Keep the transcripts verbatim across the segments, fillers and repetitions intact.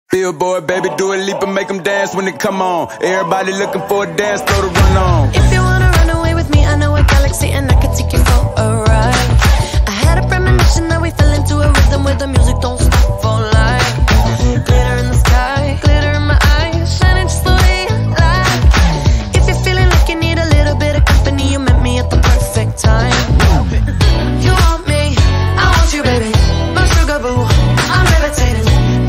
Billboard, baby, do a leap and make them dance when it come on. Everybody looking for a dance floor to run on. If you wanna run away with me, I know a galaxy and I can take you for a ride. I had a premonition that we fell into a rhythm where the music don't stop for life. Glitter in the sky, glitter in my eyes, shining just the way I like. If you're feeling like you need a little bit of company, you met me at the perfect time. You want me, I want you, baby, my sugar boo, I'm levitating.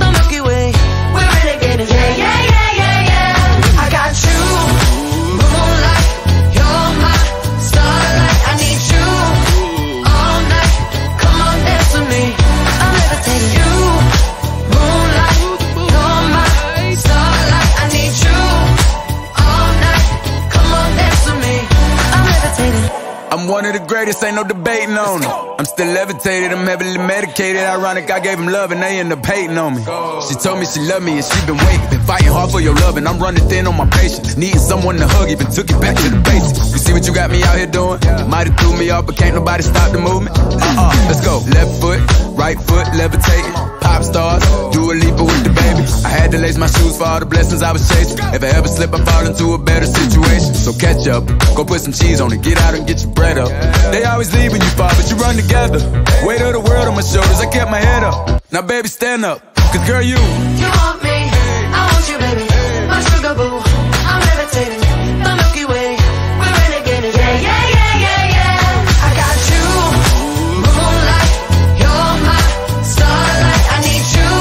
I'm one of the greatest, ain't no debating on it. I'm still levitated, I'm heavily medicated. Ironic, I gave him love and they end up hating on me. She told me she loved me and she been waiting. Been fighting hard for your love and I'm running thin on my patience. Needing someone to hug, even took it back to the basics. You see what you got me out here doing? Might have threw me off, but can't nobody stop the movement. Uh-uh, let's go. Left foot, right foot, levitating. Pop stars, do a leaper with the baby. I had to lace my shoes for all the blessings I was chasing. If I ever slip, I fall into a better situation. So catch up, go put some cheese on it, get out and get your bread up. They always leave when you fall, but you run together. Weight of the world on my shoulders, I kept my head up. Now baby, stand up, cause girl, you You want me, I want you, baby, my sugar boo, I'm levitating, the Milky Way, we're renegading. Yeah, yeah, yeah, yeah, yeah. I got you, moonlight, you're my starlight. I need you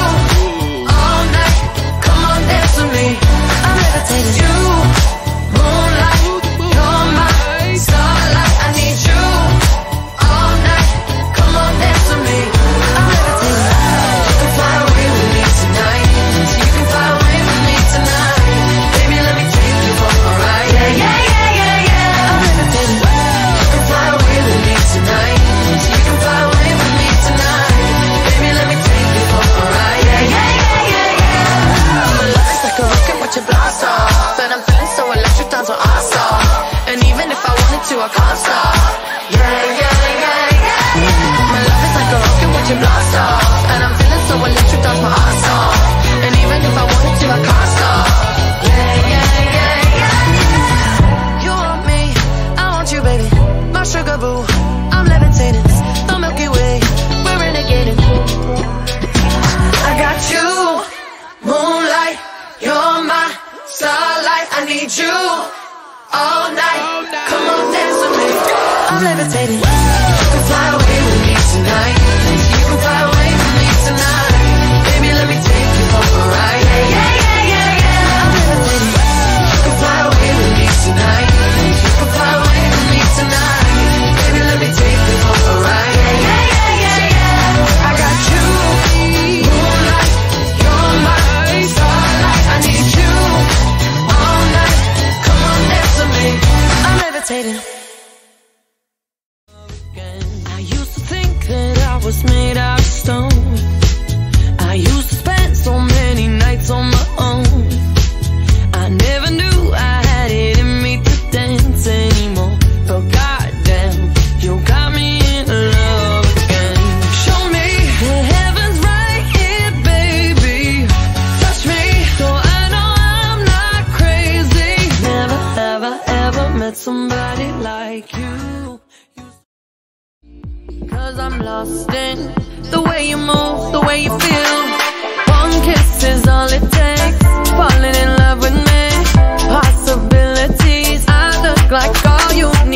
all night, come on, dance with me, I'm levitating. You, moonlight, you're my starlight. I need you all night, come on, dance with me, I'm levitating. You can fly away with me tonight, you can fly away with me tonight. Baby, let me take you for a ride. Yeah, yeah, yeah, yeah, yeah. I'm levitating. You can fly away with me tonight, you can fly away with me tonight. Baby, let me take you for a ride. Yeah, yeah, yeah, yeah, yeah. My love is like a rocket, watch it blast off, and I'm feeling so electric, times are awesome. And even if I wanted to, I can't stop. Yeah, yeah, yeah, yeah. My love is like a rocket, watch it blast off, and I'm feeling so electric, times my ass off. And even if I wanted to, I can't stop. Yeah, yeah, yeah, yeah. You want me, I want you, baby, my sugar boo, I'm levitating, the Milky Way, we're renegading. I got you, moonlight, you're my starlight. I need you all night, come on, dance with me, I'm levitating. You can fly away with me tonight, you can fly away with me tonight. Baby, let me take you for a ride. Yeah, yeah, yeah, yeah, yeah. I'm levitating. You can fly away with me tonight, you can fly away with me tonight. Baby, let me take you for a ride. Yeah, yeah, yeah, yeah, yeah. I got you, moonlight, you're my starlight. I need you all night, come on, dance with me, I'm levitating. I used to think that I was made out of stone. I used to spend so many nights on my own. I never knew I had it in me to dance anymore. But goddamn, you got me in love again. Show me that heaven's right here, baby. Touch me so I know I'm not crazy. Never, ever, ever met somebody like you. Cause I'm lost in the way you move, the way you feel. One kiss is all it takes, falling in love with me. Possibilities, I look like all you